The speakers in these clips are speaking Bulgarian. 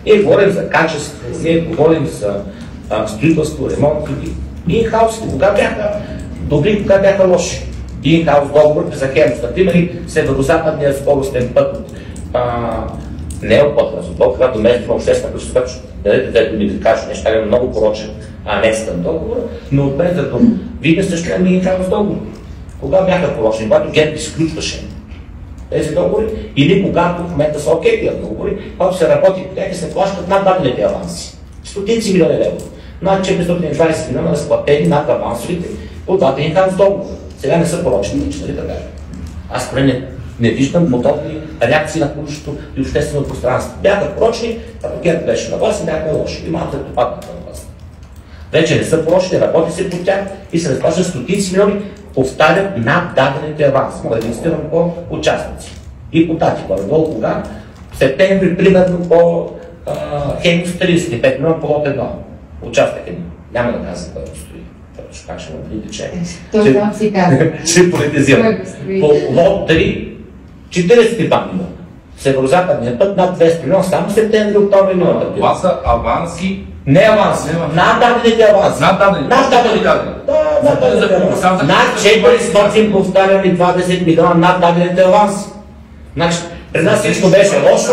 Ние говорим за качество, ние говорим за строителство, ремонт и инхаусите. Кога бяха добри, кога бяха лоши? Инхаус договор за Хемус. Например, северо-западния скоростен път не е от път, когато местно на обществена пресъщност, дето ми да кажа неща, е много порочен, а не стън договор, но отпред като видим също имаме инхаус договор. Кога бяха порочни? Когато ГЕРБ изключваше тези договори или когато в момента са окей тия договори, когато се работи по тях и се плащат над дадените аванси. Стотици милиони лева. Над 420 милиона разплатени над авансовите от двата инхаус договора. Сега не са порочни, нали така. Аз не виждам подобни реакции на публичното и обществено пространство. Бяха порочни, като ГЕРБ беше на власт и бяха лоши. И малко като паднаха на власт. Вече не са порочни, работи се по тях и се разплащат стотици милиони, повтарят над дадените аванси. Мога да инвестирам по участници. И по дати, горе-долу кога? В септември, примерно по Хемус 35 милиона по лот 1. Участък е. Няма да казвам кой го стои. Пак ще му притече. Ще политизирам. По лот 3 42 милиона. Северо-западният път над 200 милиона, само септември, октомври милиона. Това са аванси. Не аванси, над дадените аванси. Над дадените аванси. Над 400 повтаряме 20 милиона над дадените аванси. Значи, при нас всичко беше лошо.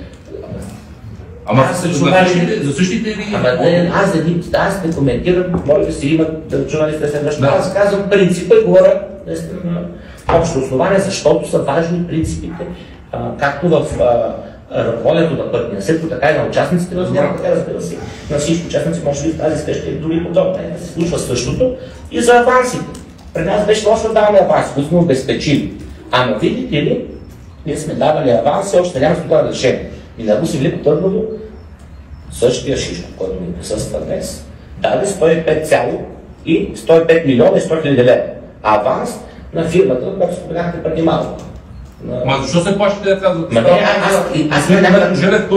Ама за същите ли? Аз не коментирам, може да си имат журналисти да се връщат. Аз казвам принципа и говоря на общо основание, защото са важни принципите, както в ръководенето на пътния сектор, така и на участниците, няма така, разбира се. На всички участници, може би в тази среща и други подобни. Да се случва същото и за авансите. При нас беше лошо да даваме аванси, които сме обезпечили. Ама видите ли, ние сме давали аванси, още няма това решение. И на Руси Велико Търново, същия Шишков, който ми присъства днес, даде 105 милиона и 100 хиляди лева. Аванс на фирмата, която споменахте преди малко. Ма защо се плащате да казват? Аз няма да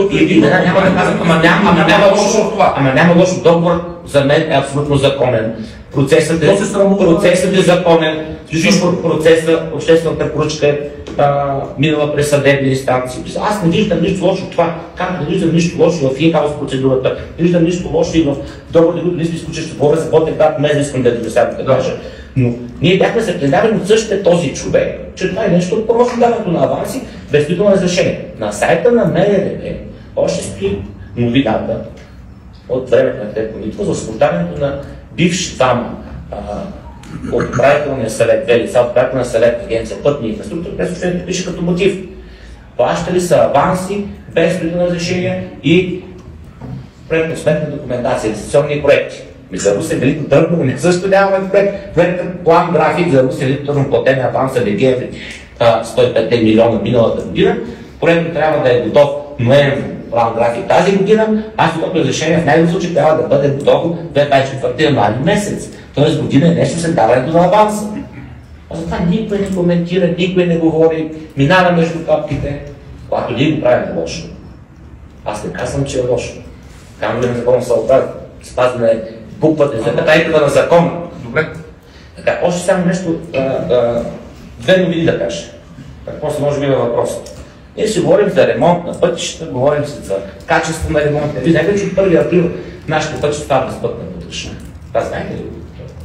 Ама няма лошо. Договор за мен е абсолютно законен. Процесът е законен. Процесът, обществената поръчка е минала през съдебни инстанции. Аз не виждам нищо лошо в това. Как не виждам нищо лошо в инхаус процедурата. Не виждам нищо лошо и в договорите, които не сме изключили, ще говоря за ботен град, не искам да кажа. Но ние бяхме заклинавани от същия този човек, че това е нещо просто даването на аванси, без никакво разрешение. На сайта на МРРБ още стои новината от времето на Трето Митва за освобождаването на бивши двама от управителния съвет, две лица от управителния съвет на Агенция Пътна инфраструктура, през последните пише като мотив. Плащали са аванси без никакво разрешение и проектно-сметна документация, инвестиционни проекти. За Русе Велико Търново не също нямаме проектът план график за Русе Велико Търново платен аванс за декември 105 милиона миналата година. Проектът трябва да е готов ноември план график тази година, аз това разрешение в най-добър случай трябва да бъде готово 24 януари месец. Тоест година е нещо след даването на аванса. А затова никой не коментира, никой не говори, минава между капките, когато ние го правим лошо. Аз не казвам, че е лошо. Камерите на закона са оправят. Спазване буквата и запетайката на закона. Добре. Така, още само нещо, две новини да кажа. После може би на въпросът. Ние си говорим за ремонт на пътища, говорим за качество на ремонт. Вие знаете, че от 1 април нашите пътища стават безплатна поддръжка. Това знаете ли го?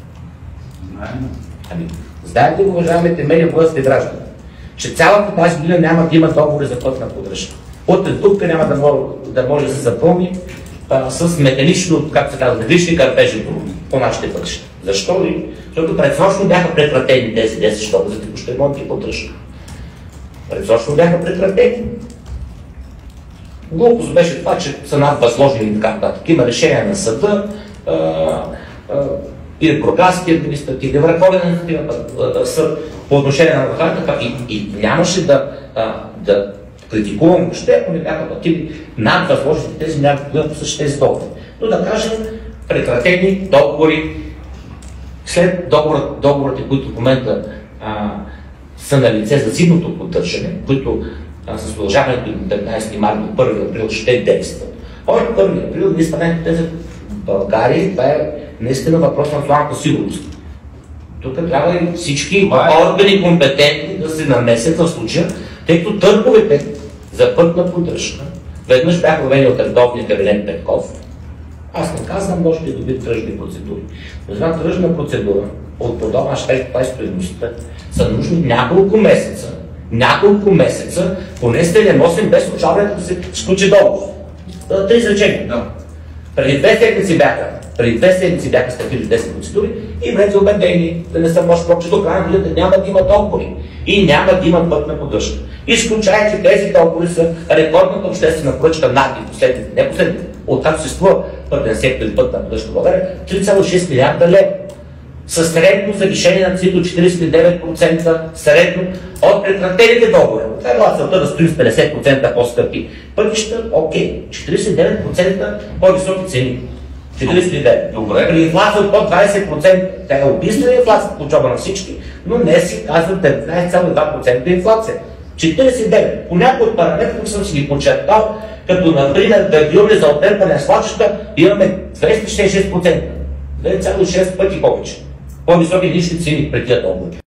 Знаем. Знаете ли, уважаемите медии, българските граждани, че цялата тази година няма да има договори за пътна поддръжка. От тук няма да може да се запълни с металично, както се казва, металични кърпежи по нашите пътища. Защо ли? Защото предсрочно бяха прекратени тези 10 щока за текущ ремонт и поддръжка. Предсрочно бяха прекратени. Глупост беше това, че са надвъзложени и така нататък. Има решение на съда и Бургаски административен върховен съд по отношение на адвоката и нямаше да критикувам въобще, ако не бяха платили над възложените тези някакви по същите тези договори. Но да кажем, прекратени договори, след договорите, които в момента са на лице за зимното поддържане, които с продължаването на 15 марта до 1 април ще действат. От 1 април ние станахме тези в България, това е наистина въпрос на националната сигурност. Тук трябва и всички органи компетентни да се намесят в случая, тъй като търговете за пътна поддръжка Веднъж бях проведени от редовник Елен Петков. Аз не казвам, може да добити тръжни процедури. Но за една тръжна процедура от подобна щет, това е стоеността, са нужни няколко месеца, поне 7-8 без очакването да се сключи договор. Три изречения. Да. Преди 2 седмици бяха стартирали 10 процедури и бъдете убедени да не съм лош прок, че до края на годината няма да има договори и няма да има пътна поддръжка. Изключая, че тези договори са рекордната обществена поръчка не последните, откакто се струва пътен сектор и пътна поддръжка в България, 3,6 милиарда лева. Със средно завишение на цифра 49% средно от прекратените договори. Това е целта да стоим с 50% по-скъпи пътища, окей, 49% по-високи цени. 49. Добре. При инфлация от под 20%, тя е убийствена инфлация по учоба на всички, но не си казват 19,2% инфлация. 49. По някои от параметри, които съм си ги подчертал, като например да имаме за отърпане на свлачища, имаме 266%. 2,6 пъти повече. По-високи лични цени при тия договори.